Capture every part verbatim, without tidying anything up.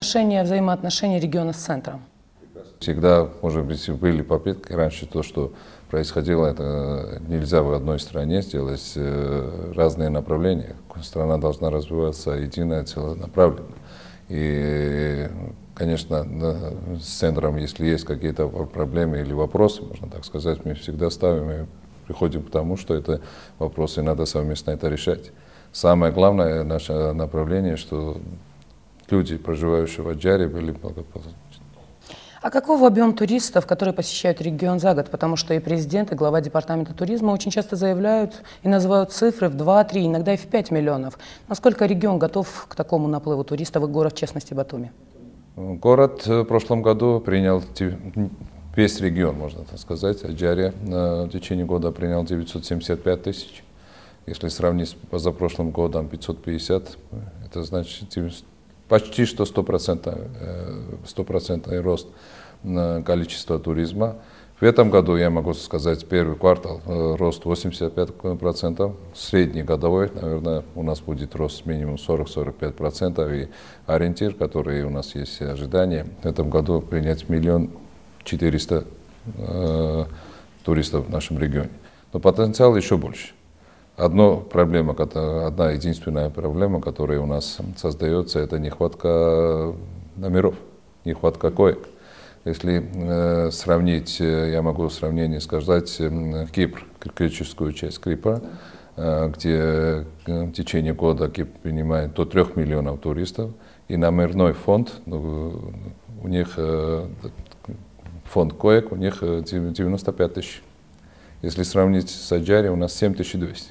отношения, взаимоотношения региона с центром? Всегда, может быть, были попытки раньше, то, что происходило, это нельзя в одной стране сделать разные направления. Страна должна развиваться едино, целенаправленно. И, конечно, с центром, если есть какие-то проблемы или вопросы, можно так сказать, мы всегда ставим и приходим к тому, что это вопросы, надо совместно это решать. Самое главное наше направление, что люди, проживающие в Аджаре, были благополучны. А каков объем туристов, которые посещают регион за год? Потому что и президент, и глава департамента туризма очень часто заявляют и называют цифры в два-три, иногда и в пять миллионов. Насколько регион готов к такому наплыву туристов, и город, в частности, Батуми? Город в прошлом году принял, весь регион, можно так сказать, Аджаре в течение года принял девятьсот семьдесят пять тысяч. Если сравнить с позапрошлым годом пятьсот пятьдесят, это значит почти что стопроцентный рост количества туризма. В этом году, я могу сказать, первый квартал рост восемьдесят пять процентов, средний годовой, наверное, у нас будет рост минимум сорок-сорок пять процентов, и ориентир, который у нас есть ожидание, в этом году принять миллион четыреста э, туристов в нашем регионе. Но потенциал еще больше. Одна проблема, одна единственная проблема, которая у нас создается, это нехватка номеров, нехватка коек. Если э, сравнить, я могу в сравнении сказать э, Кипр, греческую часть Кипра, э, где в течение года Кипр принимает до трех миллионов туристов, и номерной фонд, ну, у них э, фонд коек, у них девяносто пять тысяч. Если сравнить с Аджаре, у нас семь тысяч двести.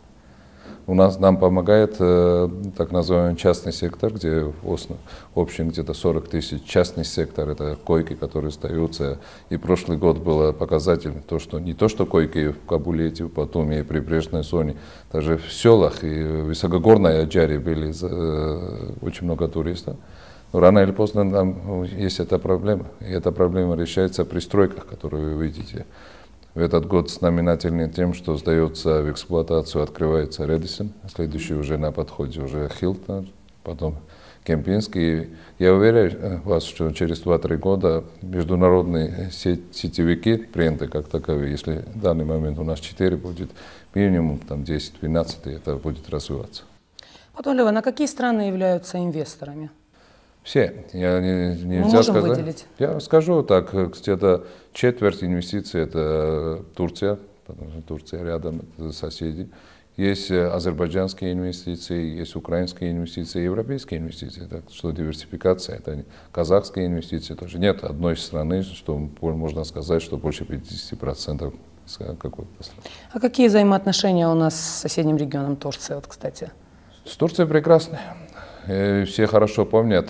У нас нам помогает э, так называемый частный сектор, где в общем где-то сорок тысяч. Частный сектор — это койки, которые остаются. И прошлый год был показатель, то, что не то, что койки в Кабуле, в Батуми и прибрежной зоне, даже в селах и в высокогорной Аджаре были э, очень много туристов. Но рано или поздно нам есть эта проблема. И эта проблема решается при стройках, которые вы видите. В этот год знаменательный тем, что сдается в эксплуатацию, открывается Редисон, следующий уже на подходе уже Хилтон, потом Кемпинский. Я уверяю вас, что через два-три года международные сетевики, бренды как таковые, если в данный момент у нас четыре, будет минимум там десять-двенадцать, и это будет развиваться. Патулева, на какие страны являются инвесторами? Все. Я не, нельзя Мы можем сказать. выделить? Я скажу так, где-то четверть инвестиций — это Турция, потому что Турция рядом, это соседи. Есть азербайджанские инвестиции, есть украинские инвестиции, европейские инвестиции. Так что диверсификация, это казахские инвестиции тоже. Нет одной страны, что можно сказать, что больше пятидесяти процентов какой-то страны. А какие взаимоотношения у нас с соседним регионом Турции, вот, кстати? С Турцией прекрасны. И все хорошо помнят,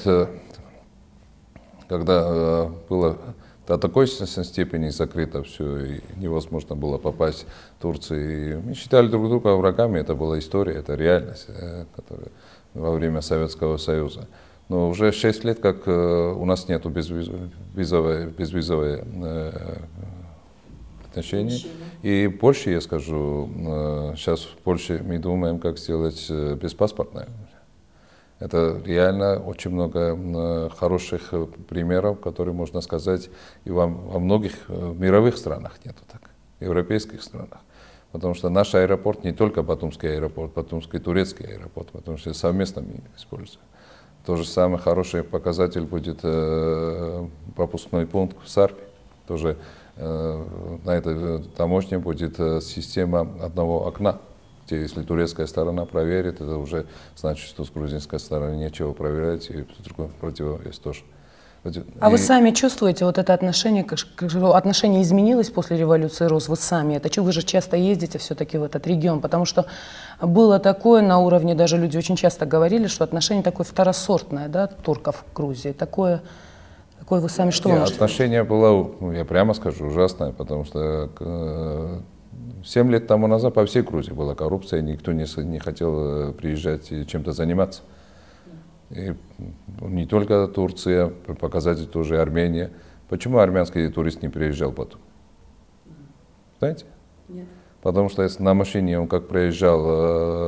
когда было до такой степени закрыто все, и невозможно было попасть в Турцию. И мы считали друг друга врагами, это была история, это реальность, которая во время Советского Союза. Но уже шесть лет, как у нас нет безвизовой, безвизовой отношений. И больше, я скажу, сейчас в Польше мы думаем, как сделать беспаспортное. Это реально очень много хороших примеров, которые, можно сказать, и во, во многих мировых странах нету так, европейских странах. Потому что наш аэропорт не только Батумский аэропорт, Батумский турецкий аэропорт, потому что совместно мы используем. То же самое хороший показатель будет э, пропускной пункт в Сарпе. Тоже э, на этой таможне будет э, система одного окна. Если турецкая сторона проверит, это уже значит, что с грузинской стороны нечего проверять, и другой противовес тоже. А и... вы сами чувствуете вот это отношение, как, как отношение изменилось после революции РОС? Вы сами это, вы же часто ездите все-таки в этот регион, потому что было такое на уровне, даже люди очень часто говорили, что отношение такое второсортное, да, турков к Грузии, такое, такое вы сами что Нет, можете? Отношение было, я прямо скажу, ужасное, потому что семь лет тому назад по всей Грузии была коррупция, никто не, не хотел приезжать и чем-то заниматься. И не только Турция, показатель тоже Армения. Почему армянский турист не приезжал потом? Знаете? Нет. Потому что если на машине он как проезжал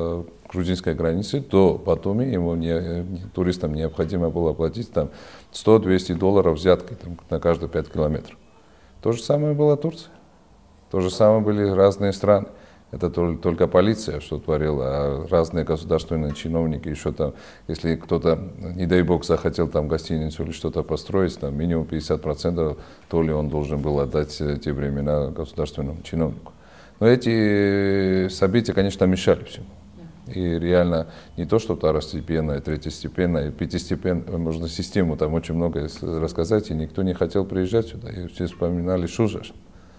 грузинской границы до Батуми, ему не, туристам необходимо было платить там сто-двести долларов взяткой там, на каждые пять километров. То же самое было в Турции. То же самое были разные страны. Это только полиция, что творила, а разные государственные чиновники еще там, если кто-то, не дай бог, захотел там гостиницу или что-то построить, там минимум пятьдесят процентов, то ли он должен был отдать те времена государственному чиновнику. Но эти события, конечно, мешали всему. И реально не то, что второстепенное, третьестепенное, пятистепенное, можно систему там очень много рассказать, и никто не хотел приезжать сюда, и все вспоминали Шужаш.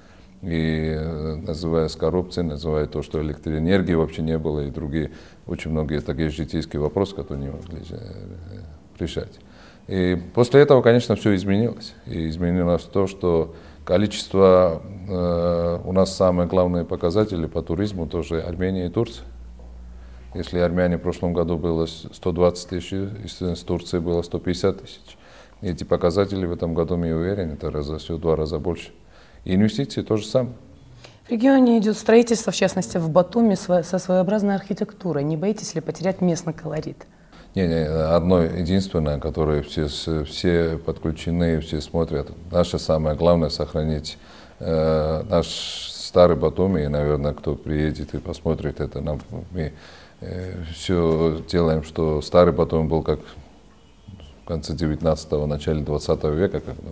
И называя с коррупцией, называя то, что электроэнергии вообще не было, и другие, очень многие такие житейские вопросы, которые не могли решать. И после этого, конечно, все изменилось. И изменилось то, что количество, э, у нас самые главные показатели по туризму тоже Армения и Турция. Если Армянии в прошлом году было сто двадцать тысяч, с Турцией было сто пятьдесят тысяч. Эти показатели в этом году, я уверен, это раза, все в два раза больше. И инвестиции то же самое. В регионе идет строительство, в частности, в Батуми со своеобразной архитектурой. Не боитесь ли потерять местный колорит? Не, не, одно единственное, которое все, все подключены, все смотрят. Наше самое главное — сохранить э, наш старый Батуми. И, наверное, кто приедет и посмотрит это, нам, мы э, все делаем, что старый Батуми был как в конце девятнадцатого, начале двадцатого века, как,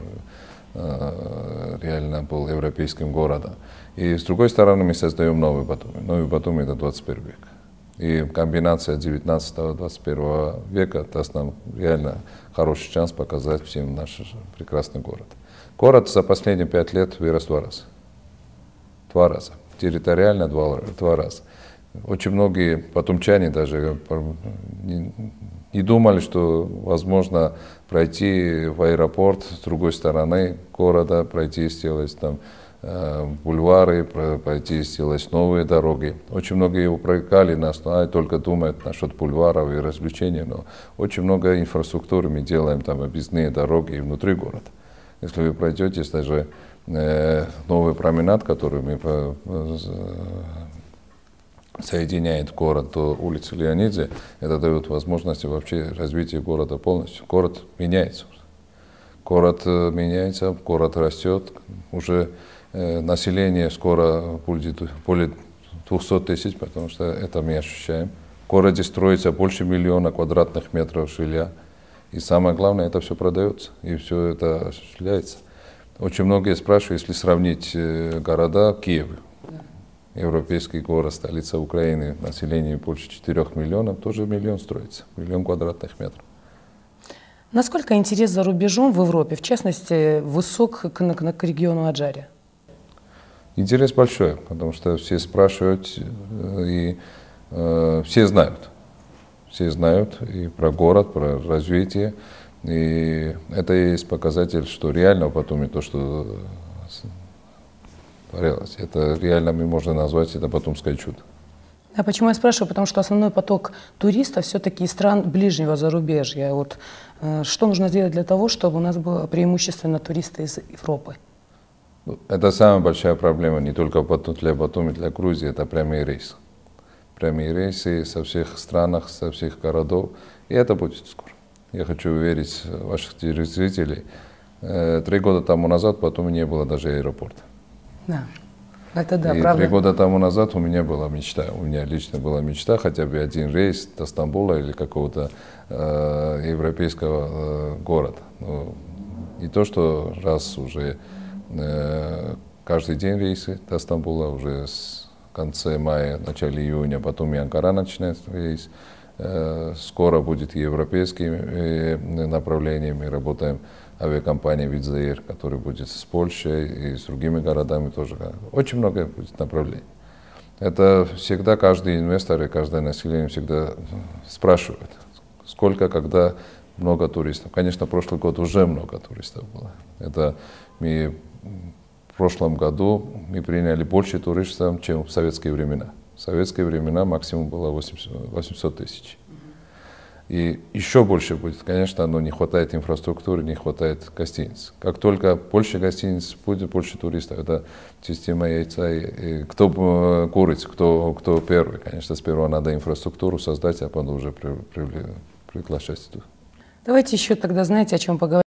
э, реально был европейским городом. И с другой стороны мы создаем новый Батуми. Новый Батуми — это двадцать первый век. И комбинация девятнадцатого — двадцать первого века даст нам реально хороший шанс показать всем наш прекрасный город. Город за последние пять лет вырос два раза. Два раза. Территориально два, два раза. Очень многие батумчане даже не, не думали, что возможно пройти в аэропорт с другой стороны города, пройти, сделать там бульвары, пройти, сделать новые дороги. Очень многие упрекали нас, а, только думают насчет бульваров и развлечений, но очень много инфраструктуры мы делаем, там объездные дороги внутри города. Если вы пройдете, даже э, новый променад, который мы по, э, соединяет город до улицы Леонидзе, это дает возможность вообще развития города полностью. Город меняется. Город э, меняется, город растет, уже население скоро будет более двухсот тысяч, потому что это мы ощущаем. В городе строится больше миллиона квадратных метров жилья. И самое главное, это все продается, и все это осуществляется. Очень многие спрашивают, если сравнить города, Киев, европейский город, столица Украины, население больше четырёх миллионов, тоже миллион строится, миллион квадратных метров. Насколько интерес за рубежом в Европе, в частности, высок к, к, к региону Аджария? Интерес большой, потому что все спрашивают, и э, все знают. Все знают и про город, про развитие. И это и есть показатель, что реально потом и то, что творилось. Это реально мы можно назвать, это батумское чудо. А почему я спрашиваю? Потому что основной поток туристов все-таки из стран ближнего зарубежья. Вот, э, что нужно сделать для того, чтобы у нас было преимущественно туристы из Европы? Это самая большая проблема, не только для Батуми, для Грузии, это прямые рейсы. Прямые рейсы со всех стран, со всех городов, и это будет скоро. Я хочу уверить ваших телезрителей, три года тому назад в Батуми не было даже аэропорта. Да, это да, и правда. Три года тому назад у меня была мечта, у меня лично была мечта, хотя бы один рейс до Стамбула или какого-то э, европейского э, города. Но не то, что раз уже каждый день рейсы до Стамбула, уже с конца мая, начале июня, потом и Анкара начинает рейс. Скоро будет и европейскими направлениями. Работаем авиакомпания Визаир, которая будет с Польшей и с другими городами тоже. Очень много будет направлений. Это всегда каждый инвестор и каждое население всегда спрашивает, сколько, когда много туристов. Конечно, прошлый год уже много туристов было. Это мы в прошлом году мы приняли больше туристов, чем в советские времена. В советские времена максимум было восемьсот тысяч. И еще больше будет, конечно, но не хватает инфраструктуры, не хватает гостиниц. Как только больше гостиниц будет, больше туристов. Это система яйца. И кто курица, кто, кто первый. Конечно, сперва надо инфраструктуру создать, а потом уже при, при, приглашать. Давайте еще тогда, знаете, о чем поговорим.